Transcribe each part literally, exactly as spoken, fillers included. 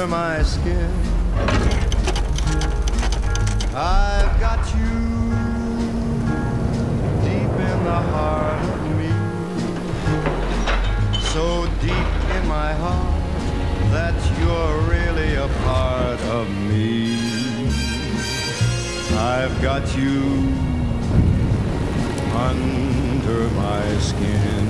under my skin. I've got you deep in the heart of me, so deep in my heart that you're really a part of me. I've got you under my skin.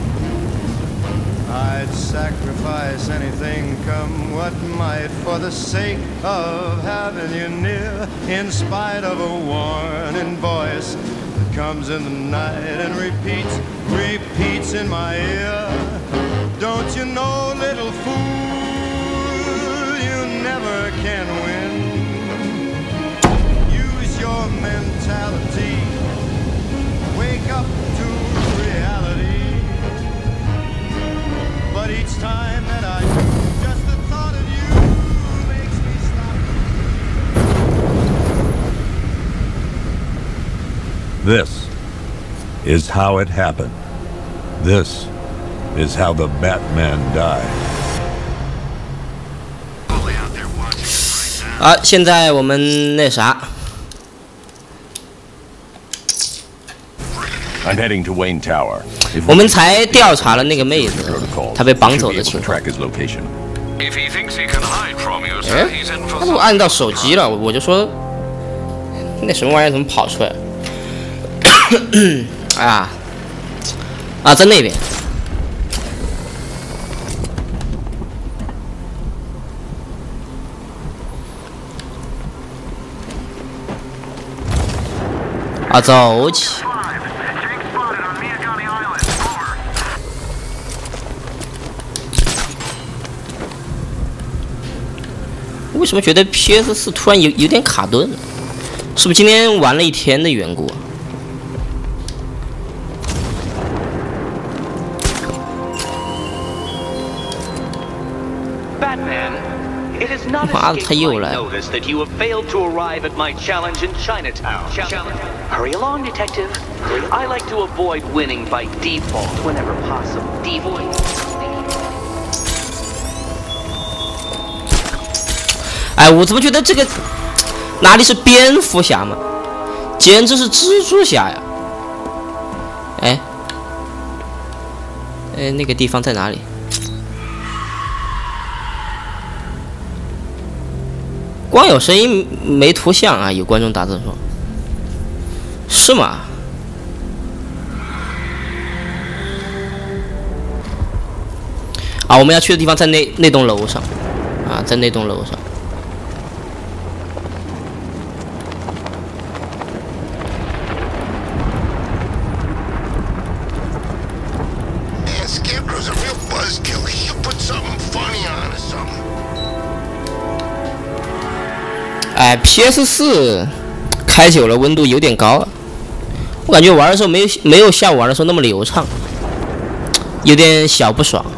I'd sacrifice anything, come what might, for the sake of having you near, in spite of a warning voice that comes in the night and repeats, repeats in my ear. Don't you know, little fool, you never can win. Use your mentality, wake up to reality. But each time that I do, just the thought of you makes me stop. This is how it happened. This is how the Batman died. 好，现在我们那啥。 I'm heading to Wayne Tower. 我们才调查了那个妹子，她被绑走的情况。哎，他都按到手机了，我就说那什么玩意儿怎么跑出来了？啊啊，在那边。啊，走起。 为什么觉得 P S 四 突然有有点卡顿？是不是今天玩了一天的缘故啊？妈的，他又来了！ Hurry along, detective. I like to avoid winning by default whenever possible. Default. 哎，我怎么觉得这个哪里是蝙蝠侠嘛，简直是蜘蛛侠呀！哎，哎，那个地方在哪里？光有声音没图像啊！有观众打字说，是吗？啊，我们要去的地方在那那栋楼上，啊，在那栋楼上。 哎 ，P S 四 开久了温度有点高了，我感觉玩的时候没有没有像玩的时候那么流畅，有点小不爽。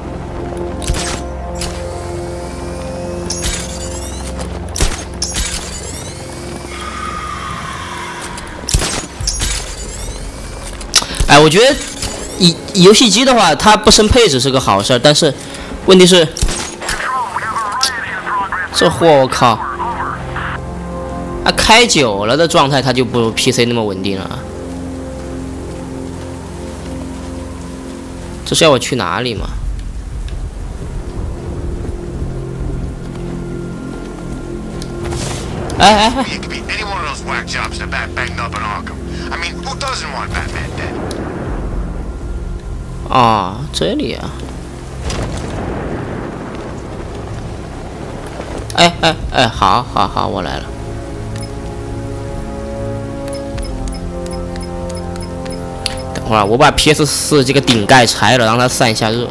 哎，我觉得以游戏机的话，它不升配置是个好事儿，但是问题是，这货我靠！ 它开久了的状态，它就不如 P C 那么稳定了。这是要我去哪里吗？哎哎哎！啊，这里啊！哎哎哎，好，好，好，我来了。 等会儿我把 P S 四 这个顶盖拆了，让它散一下热。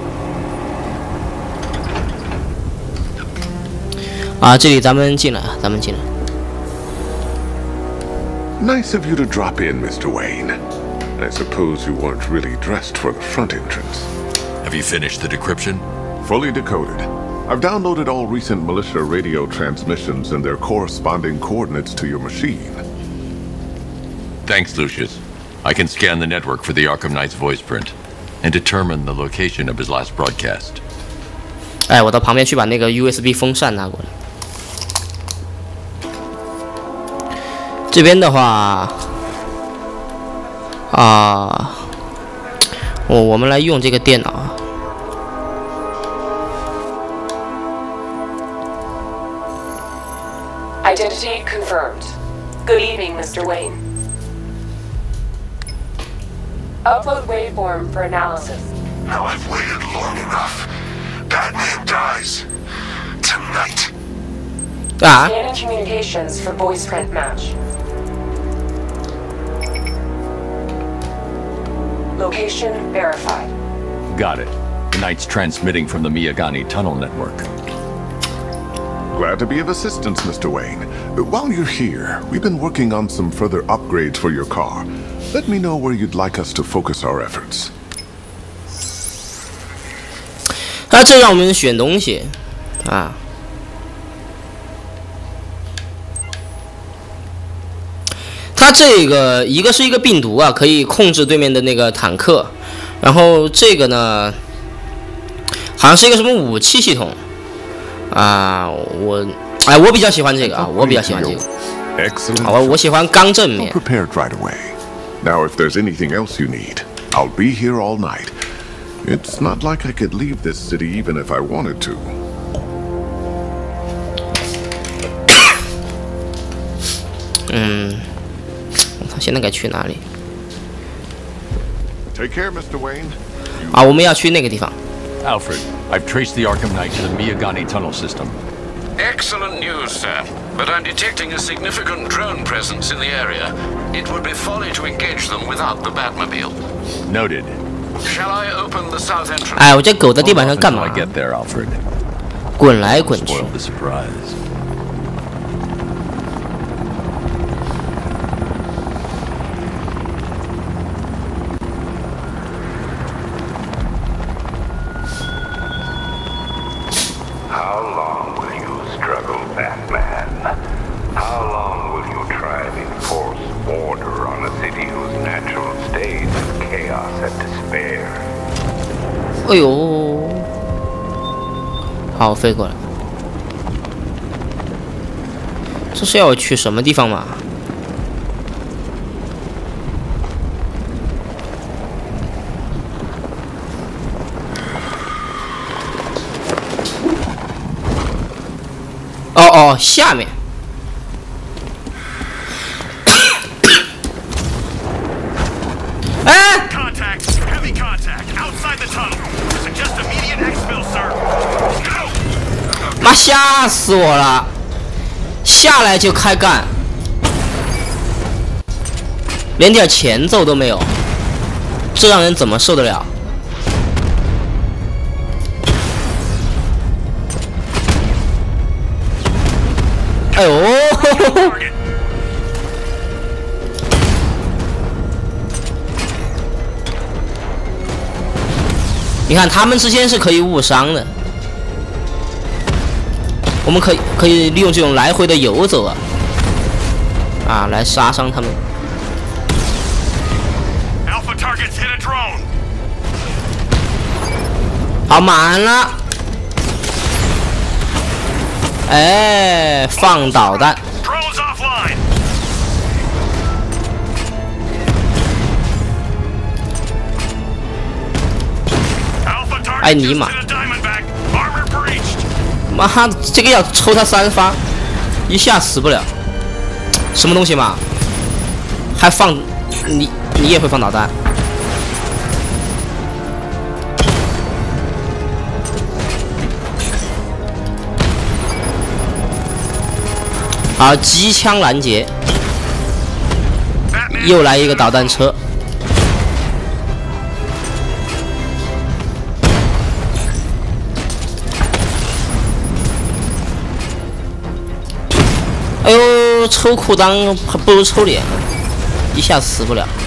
啊，这里咱们进来，咱们进来。 Nice of you to drop in, Mister Wayne. I suppose you weren't really dressed for the front entrance. Have you finished the decryption? Fully decoded. I've downloaded all recent militia radio transmissions and their corresponding coordinates to your machine. Thanks, Lucius. I can scan the network for the Arkham Knight's voice print and determine the location of his last broadcast. 哎，我到旁边去把那个 U S B 风扇拿过来。这边的话，啊，我我们来用这个电脑啊。 Identity confirmed. Good evening, Mister Wayne. Upload waveform for analysis. Now I've waited long enough. Batman dies. Tonight. Ah. Scanning communications for voice print match. Location verified. Got it. The Knight's transmitting from the Miyagani tunnel network. Glad to be of assistance, Mister Wayne. While you're here, we've been working on some further upgrades for your car. Let me know where you'd like us to focus our efforts. 那这让我们选东西啊。它这个一个是一个病毒啊，可以控制对面的那个坦克，然后这个呢，好像是一个什么武器系统。 啊，我哎，我比较喜欢这个啊，我比较喜欢这个。好，我我喜欢刚正面。 Prepared right away. Now, if there's anything else you need, I'll be here all night. It's not like I could leave this city even if I wanted to. 嗯，他现在该去哪里？ Take care, Mister Wayne. 啊，我们要去那个地方。 Alfred, I've traced the Arkham Knight to the Miyagani tunnel system. Excellent news, sir. But I'm detecting a significant drone presence in the area. It would be folly to engage them without the Batmobile. Noted. Shall I open the south entrance? 哎，我这狗在地板上干嘛？ I get there, Alfred. 滚来滚去。 Spoil the surprise. How long will you struggle, Batman? How long will you try to enforce order on a city whose natural state is chaos and despair? 哎呦，好，飞过来。这是要去什么地方吗？哦哦，下面。哎！ Contact! Heavy contact! Outside the tunnel! Suggest immediate exfil, sir! Go! 妈吓死我了！下来就开干，连点前奏都没有，这让人怎么受得了？哎呦！你看他们之间是可以误伤的，我们可以可以利用这种来回的游走啊，啊，来杀伤他们。 Alpha targets hit a drone. 好，满了。哎，放导弹。 Drones offline. 哎尼玛！妈，这个要抽他三发，一下死不了。什么东西嘛？还放你？你也会放导弹？好，机枪拦截，又来一个导弹车。 哎呦，抽裤裆还不如抽脸，一下死不了。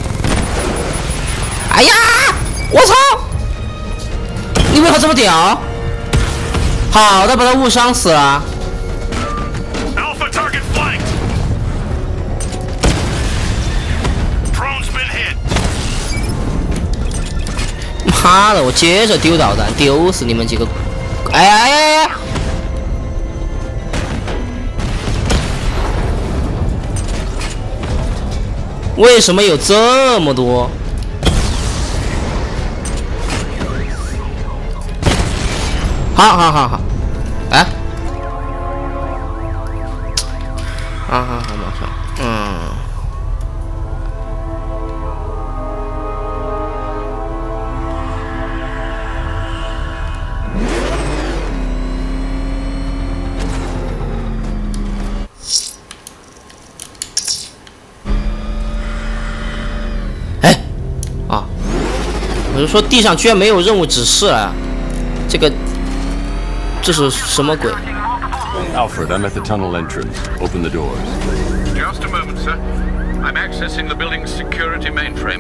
哎呀，我操！你为何这么屌？好的，把他误伤死了。 Alpha target flanked. Drone's been hit. 妈的，我接着丢导弹，丢死你们几个！ 哎哎哎哎！为什么有这么多？好好好好，哎，好好好，马上，嗯。我就说地上居然没有任务指示啊！这个，这是什么鬼 ？Alfred, I'm at the tunnel entrance. Open the doors. Just a moment, sir. I'm accessing the building's security mainframe.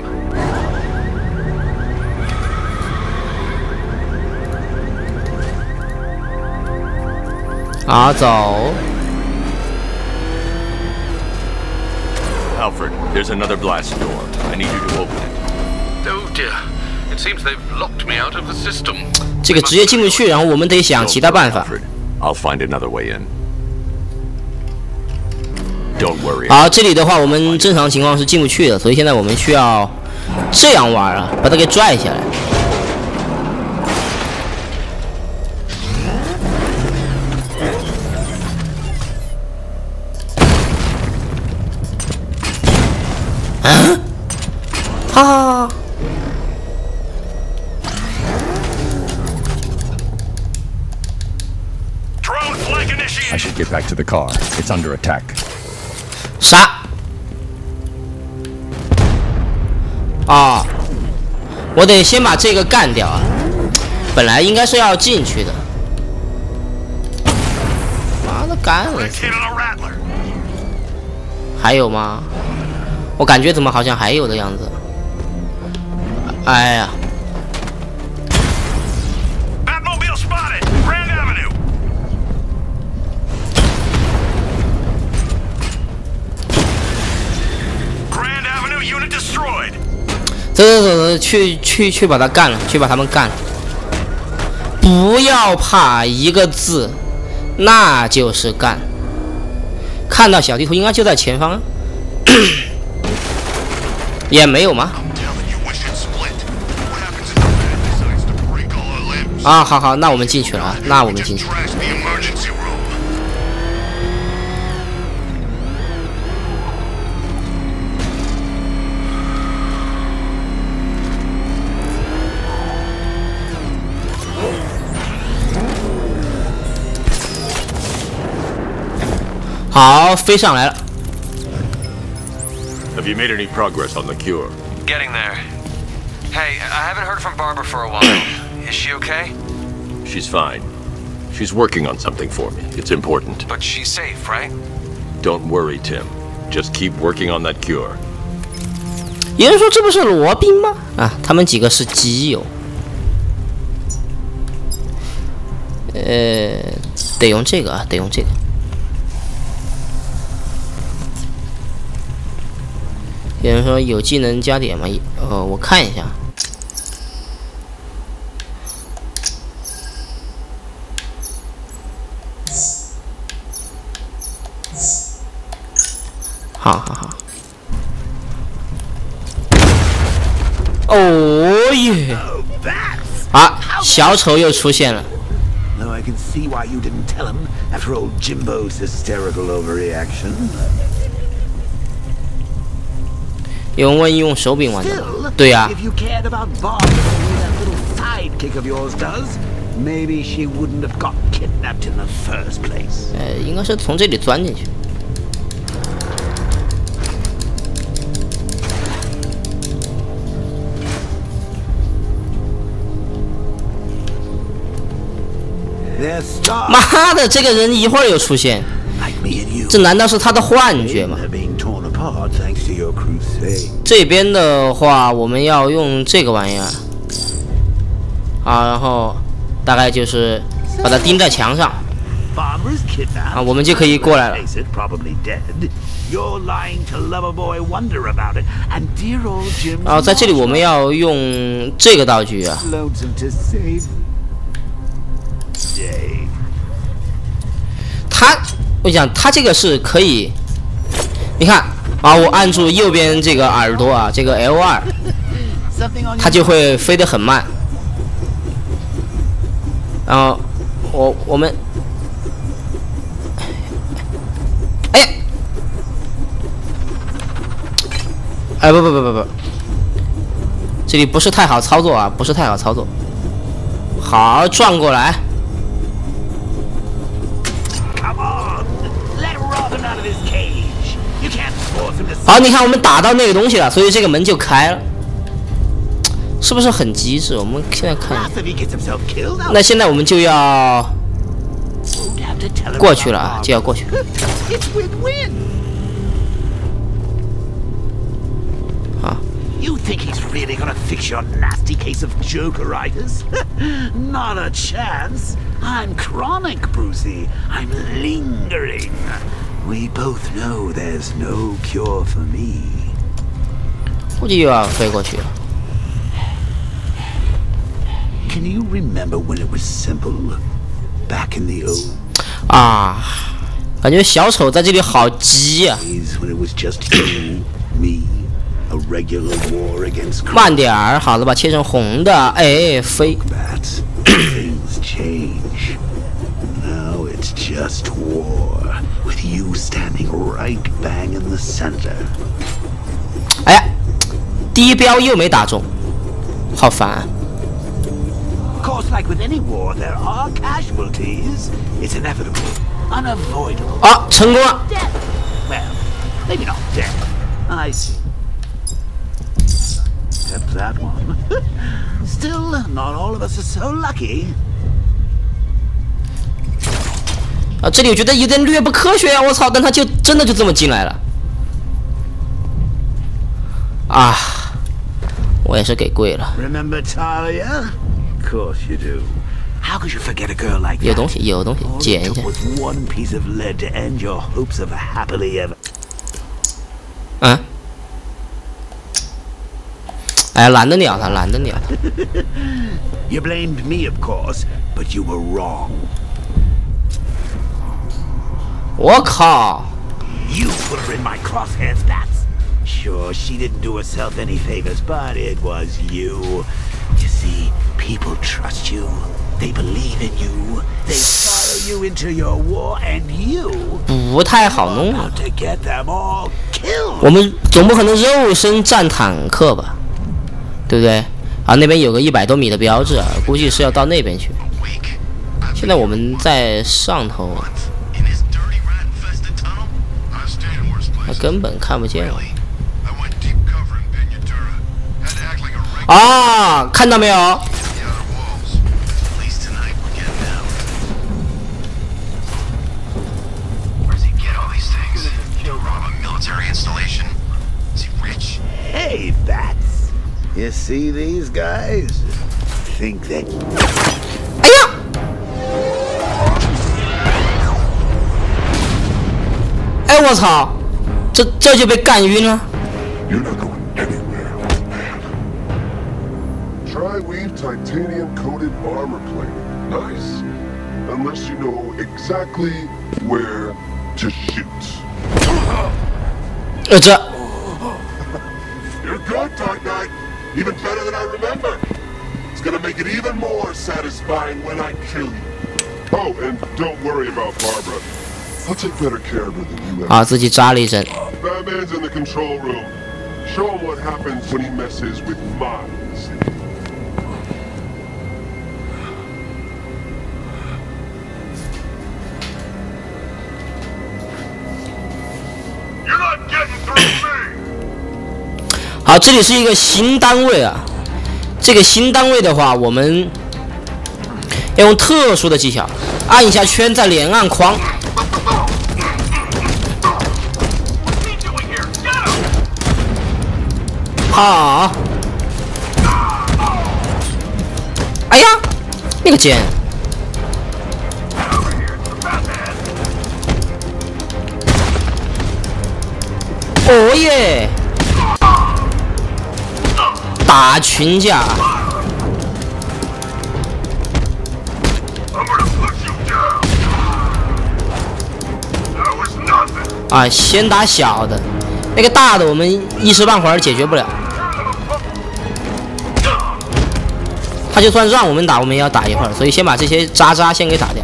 啊，走。 Alfred, there's another blast door. I need you to open it. Oh dear. It seems they've locked me out of the system. 这个直接进不去，然后我们得想其他办法。 I'll find another way in. Don't worry. 好，这里的话，我们正常情况是进不去的，所以现在我们需要这样玩啊，把它给拽下来。啊！哈！ I should get back to the car. It's under attack. 啥？啊！我得先把这个干掉啊！本来应该是要进去的。妈的，干了！还有吗？我感觉怎么好像还有的样子。哎呀！ 走走走走，去去去把他干了，去把他们干了！不要怕一个字，那就是干。看到小地图应该就在前方，也没有吗？啊，好好，那我们进去了啊，那我们进去。 好，飞上来了。 Have you made any progress on the cure? Getting there. Hey, I haven't heard from Barbara for a while. Is she okay? She's fine. She's working on something for me. It's important. But she's safe, right? Don't worry, Tim. Just keep working on that cure. 有人说这不是罗宾吗？啊，他们几个是基友。呃，得用这个啊，得用这个。 有人说有技能加点吗？呃，我看一下。好好好。哦耶！啊，小丑又出现了。 Though I can see why you didn't tell him after old Jimbo's hysterical overreaction. 有人问用手柄玩的吗？对呀、啊。 If you cared about Bob the way that little sidekick of yours does, maybe she wouldn't have got kidnapped in the first place. 呃，应该是从这里钻进去。妈的，这个人一会儿又出现，这难道是他的幻觉吗？这边的话，我们要用这个玩意儿，啊，然后大概就是把它钉在墙上，啊，我们就可以过来了。啊，在这里我们要用这个道具啊。 他，我讲他这个是可以，你看啊，我按住右边这个耳朵啊，这个 L 二，它就会飞得很慢。然后我我们，哎呀，哎不不不不不，这里不是太好操作啊，不是太好操作。好，转过来。好，你看我们打到那个东西了，所以这个门就开了，是不是很机智？我们现在看，那现在我们就要过去了啊，就要过去。啊。 You think he's really gonna fix your nasty case of jokeritis? Not a chance. I'm chronic, Brucey. I'm lingering. We both know there's no cure for me. 估计又要飞过去了。 Can you remember when it was simple, back in the old? 啊，感觉小丑在这里好急啊。 When it was just you, me, a regular war against. 慢点儿，好了吧？切成红的，哎，飞。 Things change. Now it's just war, with you standing right bang in the center. 哎呀，第一标又没打中，好烦。 Of course, like with any war, there are casualties. It's inevitable, unavoidable. 啊，成功了。 Death. Well, maybe not death. I see. Except that one. Still, not all of us are so lucky. 啊，这里我觉得有点略不科学啊！我操，但他就真的就这么进来了。啊，我也是给跪了。 Remember Talia? Of course you do. How could you forget a girl like that? 有东西，有东西，捡一下。 With one piece of lead to end your hopes of a happily ever. 嗯。哎，懒得鸟他，懒得鸟他。 You blamed me, of course, but you were wrong. 我靠 You put her in my crosshairs, that's. Sure, she didn't do herself any favors, but it was you. You see, people trust you. They believe in you. They follow you into your war, and you 不太好弄啊。 to get them all killed. 我们总不可能肉身战坦克吧，对不对？啊，那边有个一百多米的标志啊，估计是要到那边去。现在我们在上头。 他根本看不见我。啊，看到没有？ Hey, bats! You see these guys? Think that. 哎呀！ 哎，我操！ 这这就被干晕了。 You're not going anywhere. Tri-weave titanium-coated armor plate. Nice. Unless you know exactly where to shoot. 呃，这。 You're good, Dark Knight. Even better than I remember. It's gonna make it even more satisfying when I kill you. Oh, and don't worry about Barbara. I'll take better care of her than you ever. 啊，自己扎了一针。 Batman's in the control room. Show him what happens when he messes with my city. You're not getting through me. 好，这里是一个新单位啊。这个新单位的话，我们要用特殊的技巧，按一下圈，再连按框。 好，哎呀，那个剑，哦耶，打群架， 啊，先打小的，那个大的我们一时半会儿解决不了。他就算让我们打，我们也要打一会儿，所以先把这些渣渣先给打掉。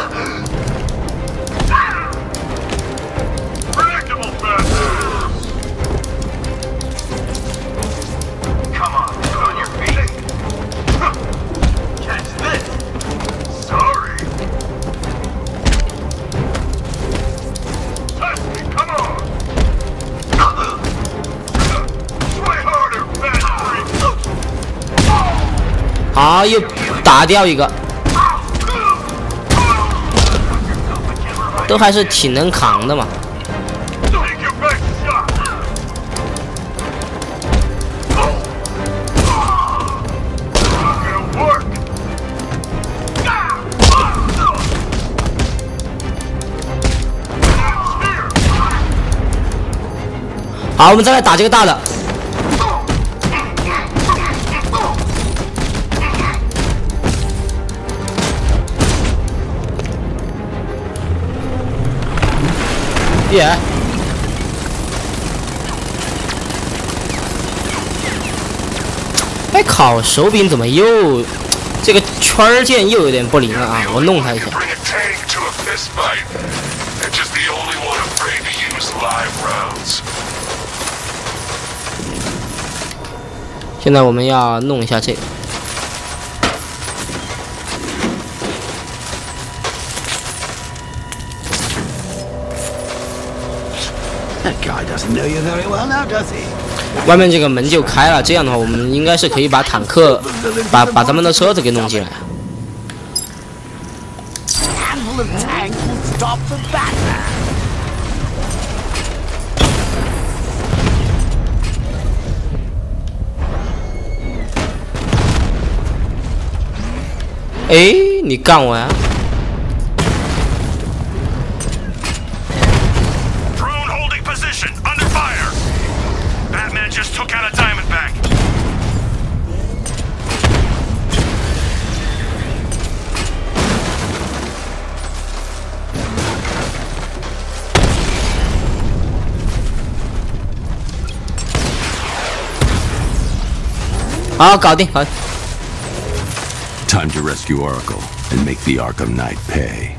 好，又打掉一个，都还是挺能扛的嘛。好，我们再来打这个大的。耶！哎靠，手柄怎么又这个圈儿键又有点不灵了啊！我弄它一下。现在我们要弄一下这个。 外面这个门就开了，这样的话，我们应该是可以把坦克，把把咱们的车子给弄进来。哎，你干我呀！ Just took out a Diamondback. 好，搞定，好。 Time to rescue Oracle and make the Arkham Knight pay.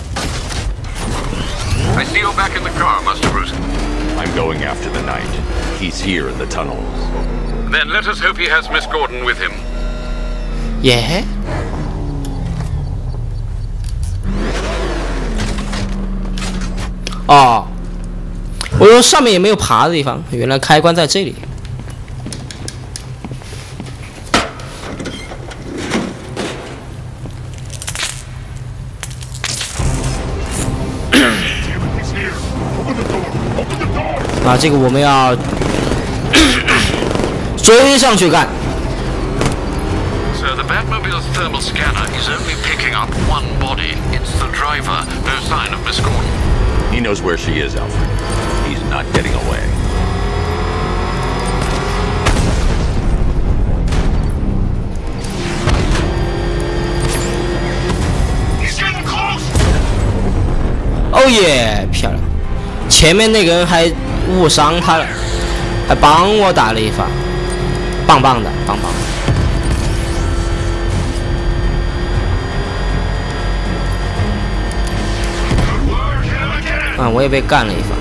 I see you're back in the car, Master Bruce. I'm going after the Knight. He's here in the tunnels. Then let us hope he has Miss Gordon with him. Yeah. 哦，我说上面也没有爬的地方，原来开关在这里。啊，这个我们要追上去干。 So the Batmobile's thermal scanner is only picking up one body. It's the driver. No sign of Miss Gordon. He knows where she is, Alfred. He's not getting away. He's getting close. Oh yeah， 漂亮！前面那个人还误伤他了，还帮我打了一发，棒棒的，棒棒的。 啊！我也被干了一发。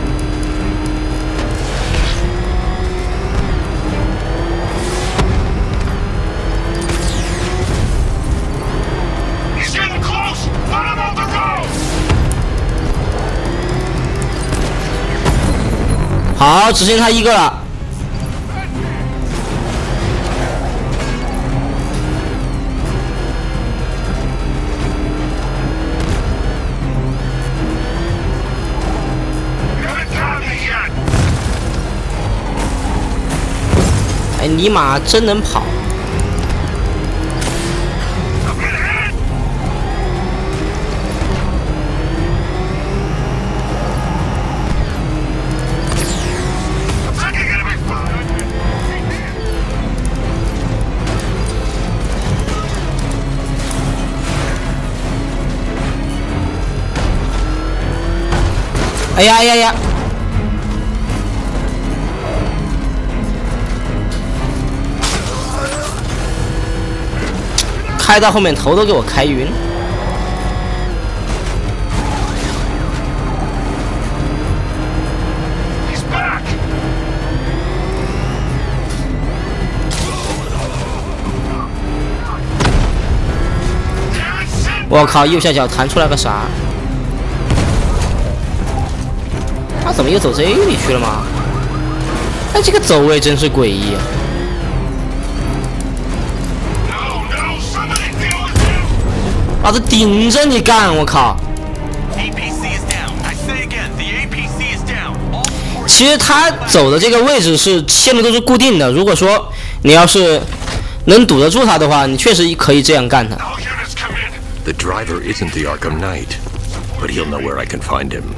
好，只剩他一个了。 哎，尼玛真能跑！ 哎呀哎呀呀！开到后面头都给我开晕。我靠！右下角弹出来个啥？他怎么又走这里去了吗？哎，这个走位真是诡异啊！老子顶着你干！我靠！其实他走的这个位置是线路都是固定的，如果说你要是能堵得住他的话，你确实可以这样干他。 The driver isn't the Arkham Knight, but he'll know where I can find him.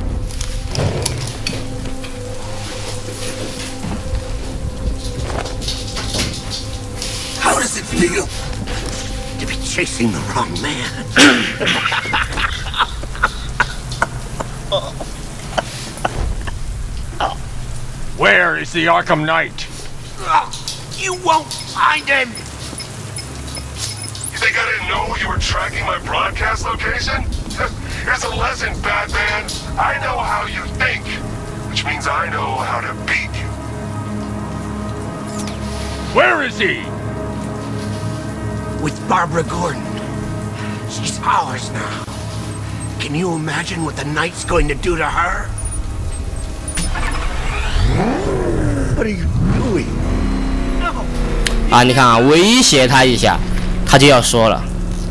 How does it feel to be chasing the wrong man? Where is the Arkham Knight? You won't find him! You think I didn't know you were tracking my broadcast location? Here's a lesson, Batman. I know how you think, which means I know how to beat you. Where is he? With Barbara Gordon. She's ours now. Can you imagine what the Knight's going to do to her? What are you doing? No. 啊，你看啊，威胁他一下。 他就要说了，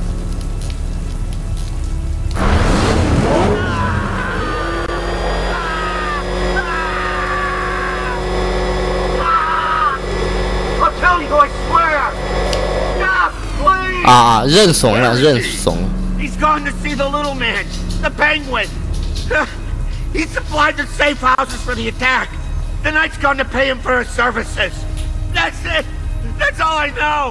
啊啊，认怂了，认怂。 He's gone to see the little man, the Penguin. He supplied the safe houses for the attack. The Knight's gone to pay him for his services. That's it. That's all I know.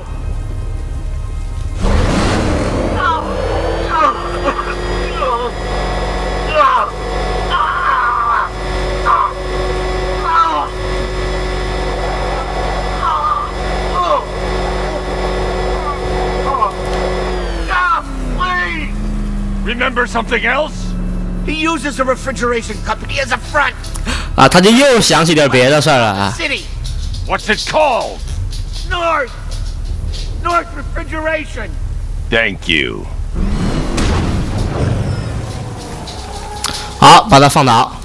Remember something else? He uses a refrigeration company as a front. 啊，他就又想起点别的事儿了啊。 City. What's it called? North. North Refrigeration. Thank you. 好，把它放倒。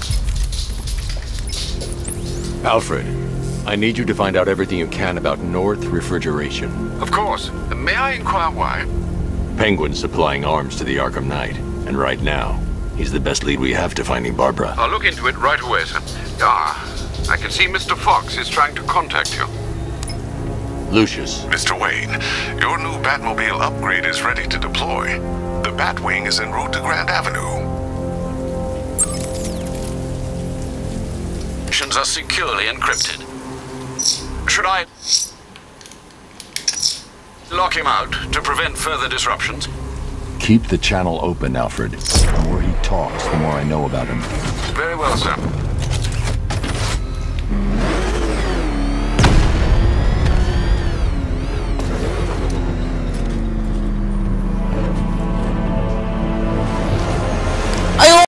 Alfred, I need you to find out everything you can about North Refrigeration. Of course. May I inquire why? Penguin's supplying arms to the Arkham Knight, and right now, he's the best lead we have to finding Barbara. I'll look into it right away, sir. Ah, I can see Mister Fox is trying to contact you. Lucius. Mister Wayne, your new Batmobile upgrade is ready to deploy. The Batwing is en route to Grand Avenue. Missions are securely encrypted. Should I lock him out to prevent further disruptions? Keep the channel open, Alfred. The more he talks, the more I know about him. Very well, sir.